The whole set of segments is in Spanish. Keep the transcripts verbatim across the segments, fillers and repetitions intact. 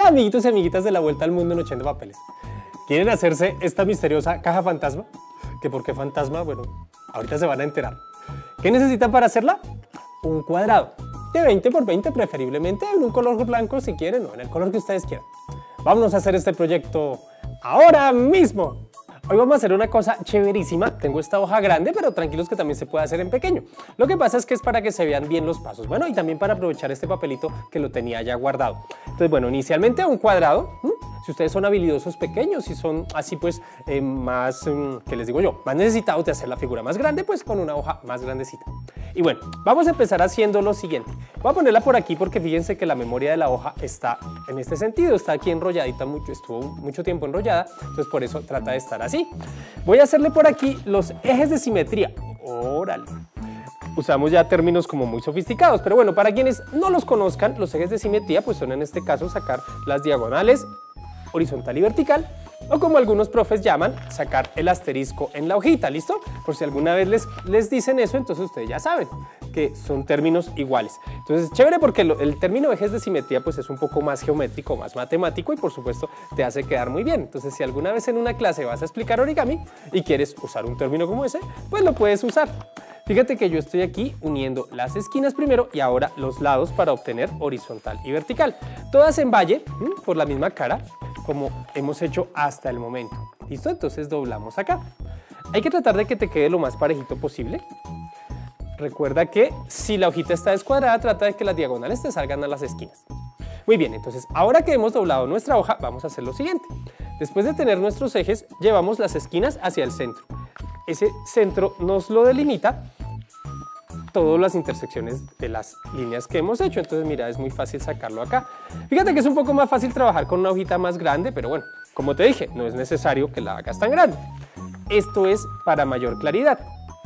Hola amiguitos y amiguitas de la Vuelta al Mundo en ochenta papeles. ¿Quieren hacerse esta misteriosa caja fantasma? ¿Que por qué fantasma? Bueno, ahorita se van a enterar. ¿Qué necesitan para hacerla? Un cuadrado de veinte por veinte, preferiblemente en un color blanco si quieren, o en el color que ustedes quieran. Vámonos a hacer este proyecto ahora mismo. Hoy vamos a hacer una cosa chéverísima. Tengo esta hoja grande, pero tranquilos que también se puede hacer en pequeño. Lo que pasa es que es para que se vean bien los pasos. Bueno, y también para aprovechar este papelito que lo tenía ya guardado. Entonces, bueno, inicialmente un cuadrado. ¿Mm? Si ustedes son habilidosos pequeños, si son así pues eh, más, um, ¿qué les digo yo? Más necesitados de hacer la figura más grande, pues con una hoja más grandecita. Y bueno, vamos a empezar haciendo lo siguiente. Voy a ponerla por aquí porque fíjense que la memoria de la hoja está en este sentido, está aquí enrolladita, mucho, estuvo mucho tiempo enrollada, entonces por eso trata de estar así. Voy a hacerle por aquí los ejes de simetría. Órale. Usamos ya términos como muy sofisticados, pero bueno, para quienes no los conozcan, los ejes de simetría pues son en este caso sacar las diagonales horizontal y vertical, o como algunos profes llaman, sacar el asterisco en la hojita, ¿listo? Por si alguna vez les, les dicen eso, entonces ustedes ya saben que son términos iguales. Entonces, chévere porque lo, el término ejes de simetría pues es un poco más geométrico, más matemático y por supuesto te hace quedar muy bien. Entonces, si alguna vez en una clase vas a explicar origami y quieres usar un término como ese, pues lo puedes usar. Fíjate que yo estoy aquí uniendo las esquinas primero y ahora los lados para obtener horizontal y vertical. Todas en valle, por la misma cara, como hemos hecho hasta el momento. ¿Listo? Entonces doblamos acá. Hay que tratar de que te quede lo más parejito posible. Recuerda que si la hojita está descuadrada, trata de que las diagonales te salgan a las esquinas. Muy bien, entonces ahora que hemos doblado nuestra hoja, vamos a hacer lo siguiente. Después de tener nuestros ejes, llevamos las esquinas hacia el centro. Ese centro nos lo delimita todas las intersecciones de las líneas que hemos hecho. Entonces mira, es muy fácil sacarlo acá. Fíjate que es un poco más fácil trabajar con una hojita más grande, pero bueno, como te dije, no es necesario que la hagas tan grande. Esto es para mayor claridad.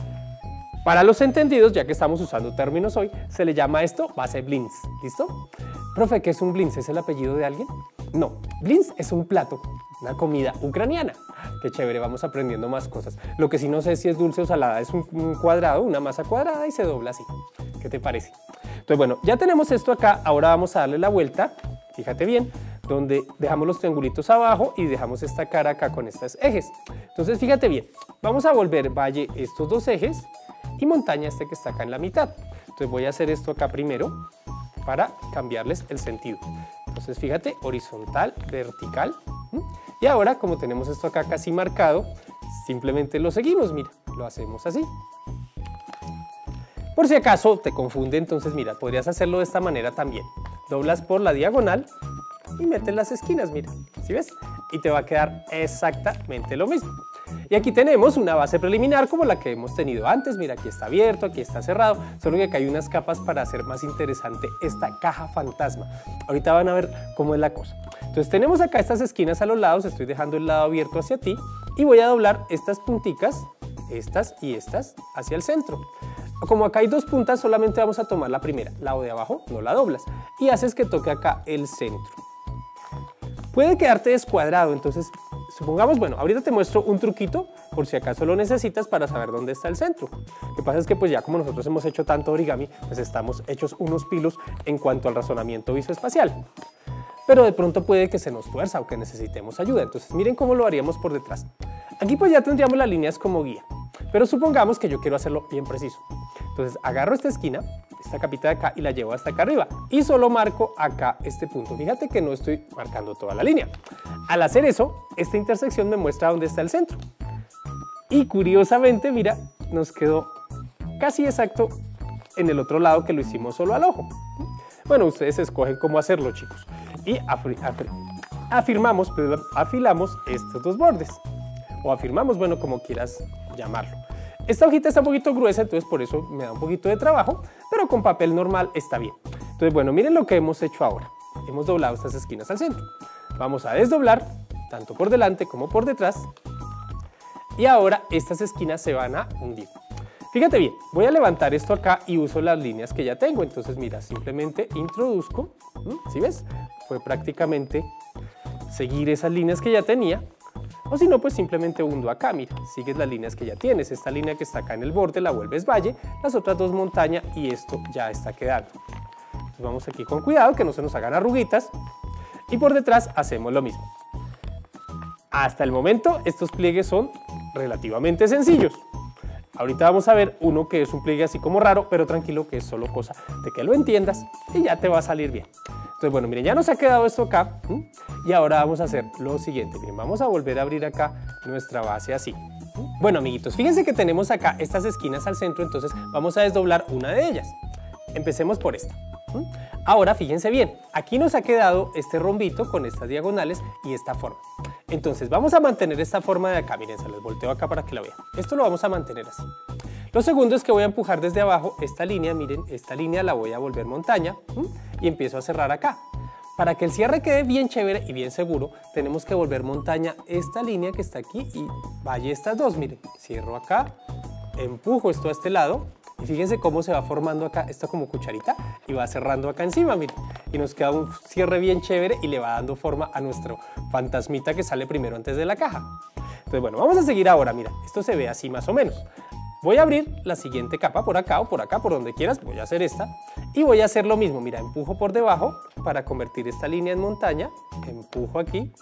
Para los entendidos, ya que estamos usando términos hoy, se le llama esto base Blins. ¿Listo? Profe, ¿qué es un Blins? ¿Es el apellido de alguien? No, Blins es un plato, una comida ucraniana. Qué chévere, vamos aprendiendo más cosas. Lo que sí no sé si es dulce o salada, es un, un cuadrado, una masa cuadrada y se dobla así. ¿Qué te parece? Entonces, bueno, ya tenemos esto acá, ahora vamos a darle la vuelta, fíjate bien, donde dejamos los triangulitos abajo y dejamos esta cara acá con estos ejes. Entonces, fíjate bien, vamos a volver valle estos dos ejes y montaña este que está acá en la mitad. Entonces voy a hacer esto acá primero para cambiarles el sentido. Entonces, fíjate, horizontal, vertical. Y ahora, como tenemos esto acá casi marcado, simplemente lo seguimos, mira, lo hacemos así. Por si acaso te confunde, entonces mira, podrías hacerlo de esta manera también. Doblas por la diagonal y metes las esquinas, mira, ¿sí ves? Y te va a quedar exactamente lo mismo. Y aquí tenemos una base preliminar como la que hemos tenido antes. Mira, aquí está abierto, aquí está cerrado, solo que acá hay unas capas para hacer más interesante esta caja fantasma. Ahorita van a ver cómo es la cosa. Entonces tenemos acá estas esquinas a los lados, estoy dejando el lado abierto hacia ti y voy a doblar estas punticas, estas y estas, hacia el centro. Como acá hay dos puntas, solamente vamos a tomar la primera, la de abajo, no la doblas, y haces que toque acá el centro. Puede quedarte descuadrado, entonces supongamos, bueno, ahorita te muestro un truquito por si acaso lo necesitas para saber dónde está el centro. Lo que pasa es que pues ya como nosotros hemos hecho tanto origami, pues estamos hechos unos pilos en cuanto al razonamiento visoespacial. Pero de pronto puede que se nos tuerza o que necesitemos ayuda. Entonces miren cómo lo haríamos por detrás. Aquí pues ya tendríamos las líneas como guía, pero supongamos que yo quiero hacerlo bien preciso. Entonces agarro esta esquina, esta capita de acá y la llevo hasta acá arriba y solo marco acá este punto. Fíjate que no estoy marcando toda la línea. Al hacer eso, esta intersección me muestra dónde está el centro. Y curiosamente, mira, nos quedó casi exacto en el otro lado que lo hicimos solo al ojo. Bueno, ustedes escogen cómo hacerlo, chicos. Y afirmamos, perdón, afilamos estos dos bordes. O afirmamos, bueno, como quieras llamarlo. Esta hojita está un poquito gruesa, entonces por eso me da un poquito de trabajo, pero con papel normal está bien. Entonces, bueno, miren lo que hemos hecho ahora. Hemos doblado estas esquinas al centro. Vamos a desdoblar, tanto por delante como por detrás. Y ahora estas esquinas se van a hundir. Fíjate bien, voy a levantar esto acá y uso las líneas que ya tengo. Entonces, mira, simplemente introduzco, ¿sí ves? Fue prácticamente seguir esas líneas que ya tenía. O si no, pues simplemente hundo acá, mira, sigues las líneas que ya tienes. Esta línea que está acá en el borde la vuelves valle, las otras dos montaña y esto ya está quedando. Entonces vamos aquí con cuidado que no se nos hagan arruguitas. y por detrás hacemos lo mismo. Hasta el momento estos pliegues son relativamente sencillos. Ahorita vamos a ver uno que es un pliegue así como raro, pero tranquilo, que es solo cosa de que lo entiendas y ya te va a salir bien. Entonces, bueno, miren, ya nos ha quedado esto acá, ¿sí? Y ahora vamos a hacer lo siguiente. Miren, vamos a volver a abrir acá nuestra base así. Bueno, amiguitos, fíjense que tenemos acá estas esquinas al centro, entonces vamos a desdoblar una de ellas. Empecemos por esta. Ahora, fíjense bien, aquí nos ha quedado este rombito con estas diagonales y esta forma. Entonces, vamos a mantener esta forma de acá. Miren, se los volteo acá para que la vean. Esto lo vamos a mantener así. Lo segundo es que voy a empujar desde abajo esta línea. Miren, esta línea la voy a volver montaña, ¿sí? Y empiezo a cerrar acá. Para que el cierre quede bien chévere y bien seguro, tenemos que volver montaña esta línea que está aquí y vaya estas dos. Miren, cierro acá, empujo esto a este lado y fíjense cómo se va formando acá esto como cucharita y va cerrando acá encima, miren. Y nos queda un cierre bien chévere y le va dando forma a nuestro fantasmita que sale primero antes de la caja. Entonces, bueno, vamos a seguir ahora. Mira, esto se ve así más o menos. Voy a abrir la siguiente capa por acá o por acá, por donde quieras. Voy a hacer esta y voy a hacer lo mismo. Mira, empujo por debajo para convertir esta línea en montaña. Empujo aquí.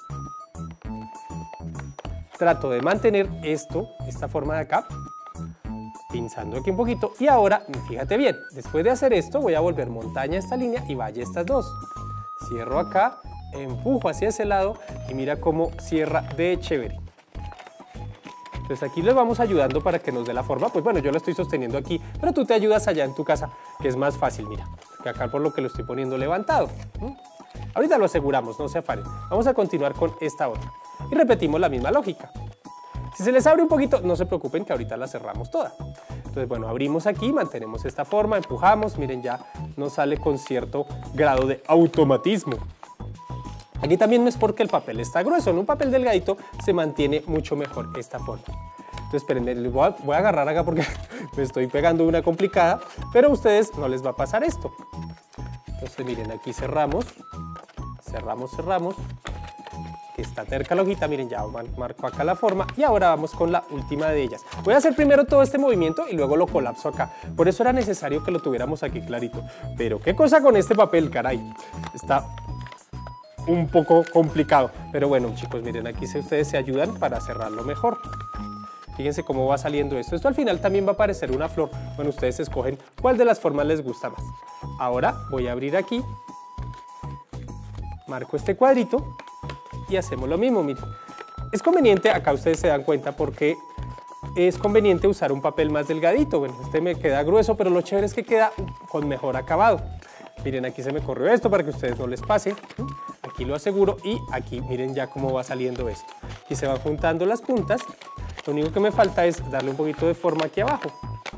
Trato de mantener esto, esta forma de acá, pinzando aquí un poquito. Y ahora, fíjate bien, después de hacer esto, voy a volver montaña esta línea y vaya estas dos. Cierro acá, empujo hacia ese lado y mira cómo cierra de chévere. Entonces aquí les vamos ayudando para que nos dé la forma. Pues bueno, yo lo estoy sosteniendo aquí, pero tú te ayudas allá en tu casa, que es más fácil, mira. Que acá por lo que lo estoy poniendo levantado. ¿Mm? Ahorita lo aseguramos, no se afanen. Vamos a continuar con esta otra. Y repetimos la misma lógica. Si se les abre un poquito, no se preocupen que ahorita la cerramos toda. Entonces, bueno, abrimos aquí, mantenemos esta forma, empujamos. Miren, ya nos sale con cierto grado de automatismo. Aquí también no es porque el papel está grueso, en un papel delgadito se mantiene mucho mejor esta forma. Entonces, espérenme, voy a, voy a agarrar acá porque me estoy pegando una complicada, pero a ustedes no les va a pasar esto. Entonces, miren, aquí cerramos, cerramos, cerramos. Aquí está terca la hojita, miren, ya marco acá la forma y ahora vamos con la última de ellas. Voy a hacer primero todo este movimiento y luego lo colapso acá. Por eso era necesario que lo tuviéramos aquí clarito. Pero, ¿qué cosa con este papel, caray? Está un poco complicado, pero bueno, chicos, miren, aquí ustedes se ayudan para cerrarlo mejor. Fíjense cómo va saliendo esto. Esto al final también va a parecer una flor. Bueno, ustedes escogen cuál de las formas les gusta más. Ahora voy a abrir aquí, marco este cuadrito y hacemos lo mismo. Miren, es conveniente, acá ustedes se dan cuenta porque es conveniente usar un papel más delgadito. Bueno, este me queda grueso, pero lo chévere es que queda con mejor acabado. Miren, aquí se me corrió esto para que a ustedes no les pase. Aquí lo aseguro y aquí miren ya cómo va saliendo esto. Aquí se van juntando las puntas. Lo único que me falta es darle un poquito de forma aquí abajo.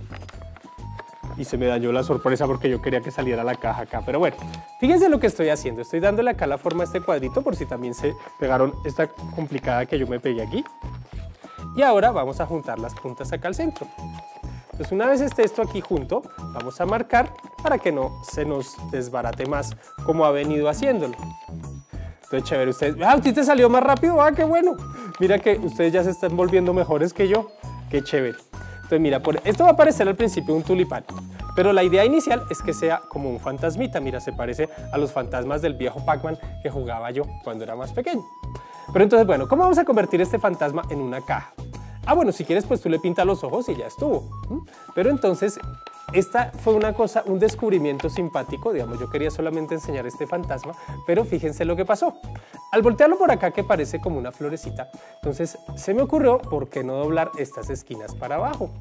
Y se me dañó la sorpresa porque yo quería que saliera la caja acá. Pero bueno, fíjense lo que estoy haciendo. Estoy dándole acá la forma a este cuadrito por si también se pegaron esta complicada que yo me pegué aquí. Y ahora vamos a juntar las puntas acá al centro. Entonces, una vez esté esto aquí junto, vamos a marcar para que no se nos desbarate más como ha venido haciéndolo. Entonces, chévere, ustedes, ah, ¿a ti te salió más rápido? Ah, qué bueno. Mira que ustedes ya se están volviendo mejores que yo. Qué chévere. Entonces, mira, por, esto va a parecer al principio un tulipán, pero la idea inicial es que sea como un fantasmita. Mira, se parece a los fantasmas del viejo Pac-Man que jugaba yo cuando era más pequeño. Pero entonces, bueno, ¿cómo vamos a convertir este fantasma en una caja? Ah, bueno, si quieres, pues tú le pintas los ojos y ya estuvo. Pero entonces, esta fue una cosa, un descubrimiento simpático. Digamos, yo quería solamente enseñar este fantasma, pero fíjense lo que pasó. Al voltearlo por acá, que parece como una florecita, entonces se me ocurrió, ¿por qué no doblar estas esquinas para abajo?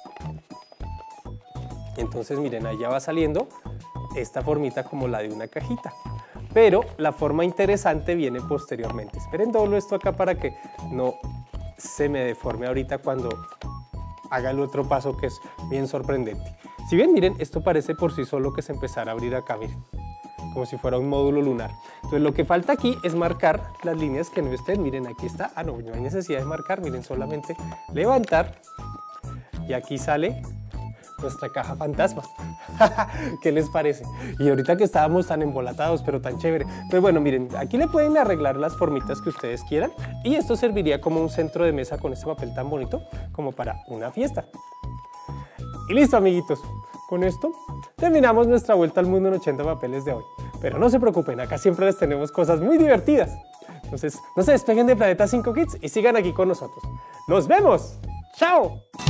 Entonces, miren, ahí ya va saliendo esta formita como la de una cajita. Pero la forma interesante viene posteriormente. Esperen, doblo esto acá para que no se me deforme ahorita cuando haga el otro paso, que es bien sorprendente. Si bien, miren, esto parece por sí solo que se empezara a abrir acá, miren, como si fuera un módulo lunar. Entonces lo que falta aquí es marcar las líneas que no estén. Miren, aquí está. Ah, no, no hay necesidad de marcar. Miren, solamente levantar y aquí sale nuestra caja fantasma. ¿Qué les parece? Y ahorita que estábamos tan embolatados, pero tan chévere. Pues bueno, miren, aquí le pueden arreglar las formitas que ustedes quieran y esto serviría como un centro de mesa con este papel tan bonito como para una fiesta. Y listo, amiguitos. Con esto terminamos nuestra vuelta al mundo en ochenta papeles de hoy. Pero no se preocupen, acá siempre les tenemos cosas muy divertidas. Entonces, no se despeguen de Planeta cinco Kids y sigan aquí con nosotros. ¡Nos vemos! ¡Chao!